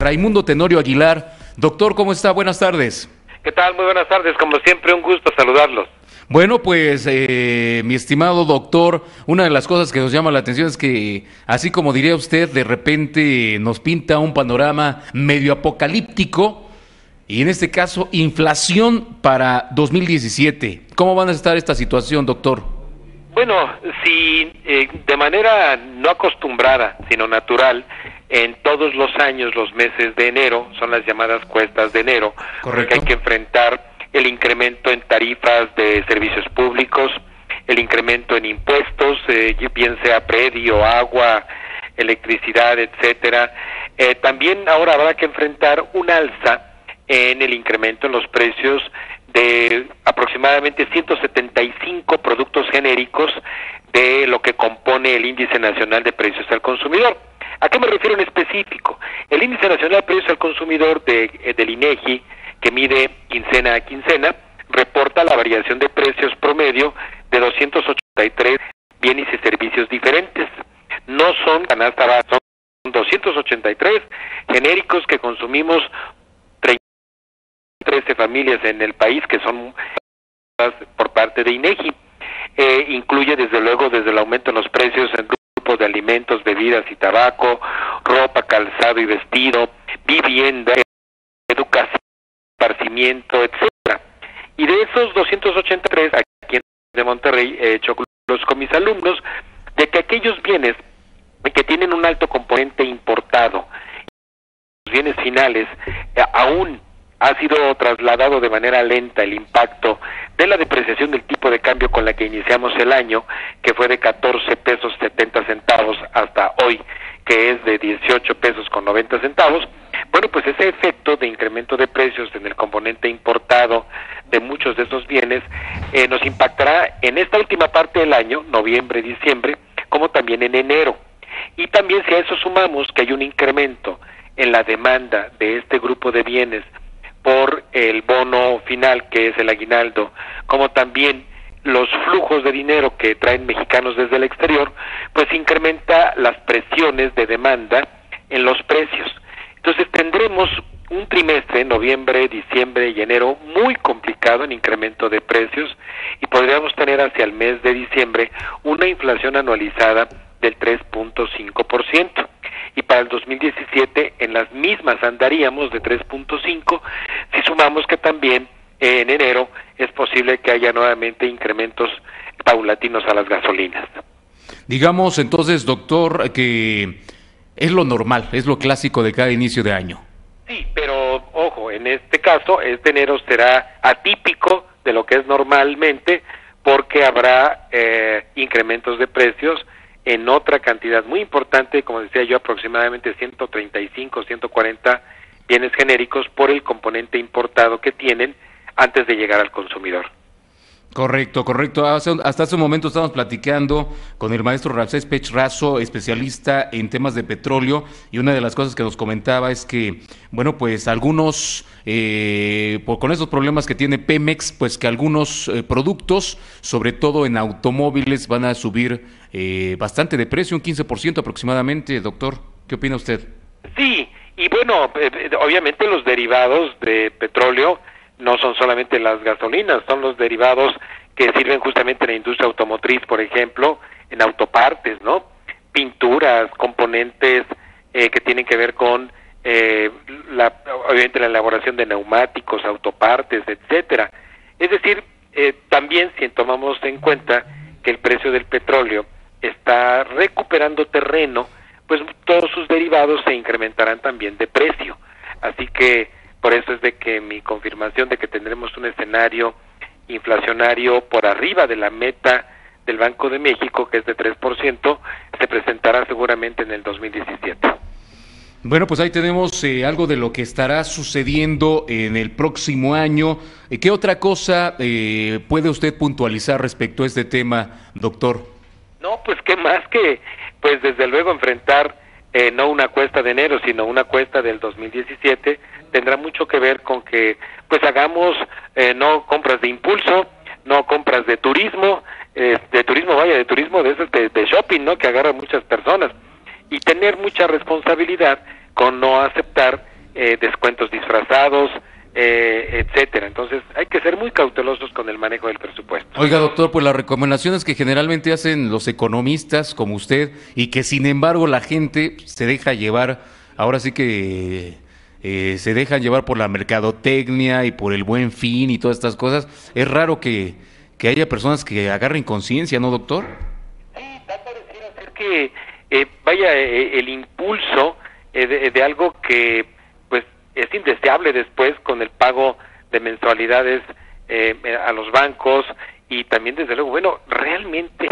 Raimundo Tenorio Aguilar. Doctor, ¿cómo está? Buenas tardes. ¿Qué tal? Muy buenas tardes. Como siempre, un gusto saludarlos. Bueno, pues, mi estimado doctor, una de las cosas que nos llama la atención es que, así como diría usted, de repente nos pinta un panorama medio apocalíptico, y en este caso, inflación para 2017. ¿Cómo van a estar esta situación, doctor? Bueno, si de manera no acostumbrada, sino natural, en todos los años, los meses de enero, son las llamadas cuestas de enero, porque hay que enfrentar el incremento en tarifas de servicios públicos, el incremento en impuestos, bien sea predio, agua, electricidad, etcétera. También ahora habrá que enfrentar un alza en el incremento en los precios de aproximadamente 175 productos genéricos de lo que compone el Índice Nacional de Precios al Consumidor. ¿A qué me refiero en específico? El Índice Nacional de Precios al Consumidor del INEGI, que mide quincena a quincena, reporta la variación de precios promedio de 283 bienes y servicios diferentes. No son canasta básica, son 283 genéricos que consumimos 13 familias en el país, que son por parte de INEGI. Incluye desde luego desde el aumento en los precios en grupos de alimentos, bebidas y tabaco, ropa, calzado y vestido, vivienda, educación, esparcimiento, etcétera. Y de esos 283, aquí en Monterrey he hecho cálculos con mis alumnos de que aquellos bienes que tienen un alto componente importado, los bienes finales, aún ha sido trasladado de manera lenta el impacto de la depreciación del tipo de cambio con la que iniciamos el año, que fue de 14 pesos 70 centavos hasta hoy, que es de 18 pesos con 90 centavos. Bueno, pues ese efecto de incremento de precios en el componente importado de muchos de esos bienes nos impactará en esta última parte del año, noviembre, diciembre, como también en enero. Y también si a eso sumamos que hay un incremento en la demanda de este grupo de bienes por el bono final, que es el aguinaldo, como también los flujos de dinero que traen mexicanos desde el exterior, pues incrementa las presiones de demanda en los precios. Entonces tendremos un trimestre, noviembre, diciembre y enero, muy complicado en incremento de precios, y podríamos tener hacia el mes de diciembre una inflación anualizada del 3.5%. Y para el 2017 en las mismas andaríamos de 3.5, si sumamos que también en enero es posible que haya nuevamente incrementos paulatinos a las gasolinas. Digamos entonces, doctor, que es lo normal, es lo clásico de cada inicio de año. Sí, pero ojo, en este caso, este enero será atípico de lo que es normalmente, porque habrá incrementos de precios en otra cantidad muy importante, como decía yo, aproximadamente 135, 140 bienes genéricos por el componente importado que tienen antes de llegar al consumidor. Correcto. Hasta hace un momento estábamos platicando con el maestro Ramsés Pech Razo, especialista en temas de petróleo, y una de las cosas que nos comentaba es que, bueno, pues algunos, con esos problemas que tiene Pemex, pues que algunos productos, sobre todo en automóviles, van a subir bastante de precio, un 15% aproximadamente. Doctor, ¿qué opina usted? Sí, y bueno, obviamente los derivados de petróleo no son solamente las gasolinas, son los derivados que sirven justamente en la industria automotriz, por ejemplo, en autopartes, ¿no? Pinturas, componentes que tienen que ver con obviamente la elaboración de neumáticos, autopartes, etcétera. Es decir, también si tomamos en cuenta que el precio del petróleo está recuperando terreno, pues todos sus derivados se incrementarán también de precio. Así que por eso es de que mi confirmación de que tendremos un escenario inflacionario por arriba de la meta del Banco de México, que es de 3%, se presentará seguramente en el 2017. Bueno, pues ahí tenemos algo de lo que estará sucediendo en el próximo año. ¿Qué otra cosa puede usted puntualizar respecto a este tema, doctor? No, pues qué más que, pues desde luego enfrentar no una cuesta de enero, sino una cuesta del 2017, tendrá mucho que ver con que pues hagamos no compras de impulso, no compras de turismo, de turismo de shopping, ¿no? Que agarra muchas personas, y tener mucha responsabilidad con no aceptar descuentos disfrazados, etcétera. Entonces hay que ser muy cautelosos con el manejo del presupuesto. Oiga, doctor, pues las recomendaciones que generalmente hacen los economistas como usted y que sin embargo la gente se deja llevar, ahora sí que se dejan llevar por la mercadotecnia y por el Buen Fin y todas estas cosas, es raro que haya personas que agarren conciencia, ¿no, doctor? Sí, pareciera ser que el impulso de algo que pues es indeseable después con el pago de mensualidades a los bancos y también desde luego, bueno, realmente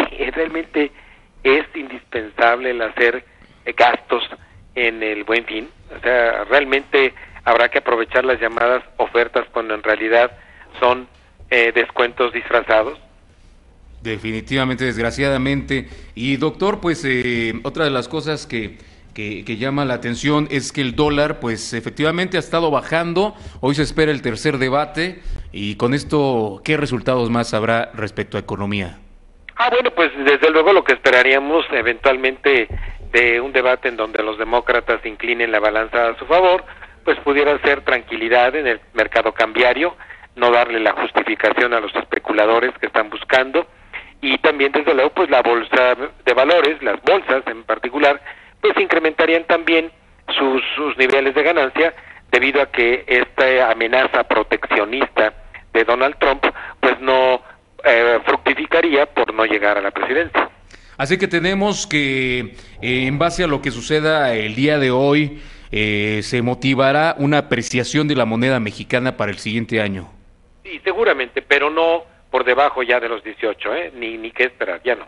es indispensable el hacer gastos en el Buen Fin. O sea, realmente habrá que aprovechar las llamadas ofertas cuando en realidad son descuentos disfrazados. Definitivamente, desgraciadamente. Y doctor, pues otra de las cosas que llama la atención es que el dólar, pues efectivamente ha estado bajando. Hoy se espera el tercer debate y con esto, ¿qué resultados más habrá respecto a economía? Bueno, pues desde luego lo que esperaríamos eventualmente de un debate en donde los demócratas inclinen la balanza a su favor, pues pudiera ser tranquilidad en el mercado cambiario, no darle la justificación a los especuladores que están buscando, y también desde luego pues la bolsa de valores, las bolsas en particular, pues incrementarían también sus niveles de ganancia debido a que esta amenaza proteccionista de Donald Trump pues no fructificaría por no llegar a la presidencia. Así que tenemos que, en base a lo que suceda el día de hoy, se motivará una apreciación de la moneda mexicana para el siguiente año. Sí, seguramente, pero no por debajo ya de los 18, ni qué esperar, ya no.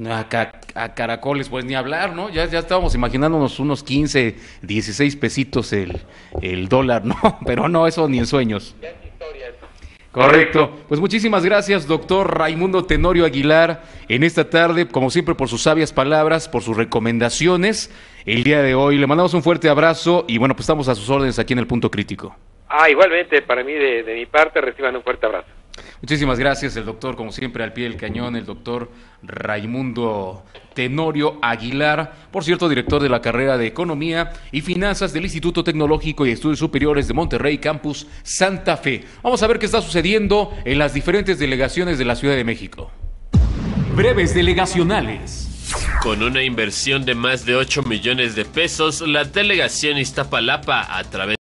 A caracoles, pues ni hablar, ¿no? Ya estábamos imaginándonos unos 15, 16 pesitos el dólar, ¿no? Pero no, eso ni en sueños. Ya es historia eso. Correcto. Pues muchísimas gracias, doctor Raimundo Tenorio Aguilar, en esta tarde, como siempre, por sus sabias palabras, por sus recomendaciones el día de hoy. Le mandamos un fuerte abrazo y bueno, pues estamos a sus órdenes aquí en el Punto Crítico. Igualmente, para mí, de mi parte, reciban un fuerte abrazo. Muchísimas gracias, el doctor, como siempre, al pie del cañón, el doctor Raimundo Tenorio Aguilar, por cierto, director de la carrera de Economía y Finanzas del Instituto Tecnológico y Estudios Superiores de Monterrey, Campus Santa Fe. Vamos a ver qué está sucediendo en las diferentes delegaciones de la Ciudad de México. Breves delegacionales. Con una inversión de más de 8 millones de pesos, la delegación Iztapalapa, a través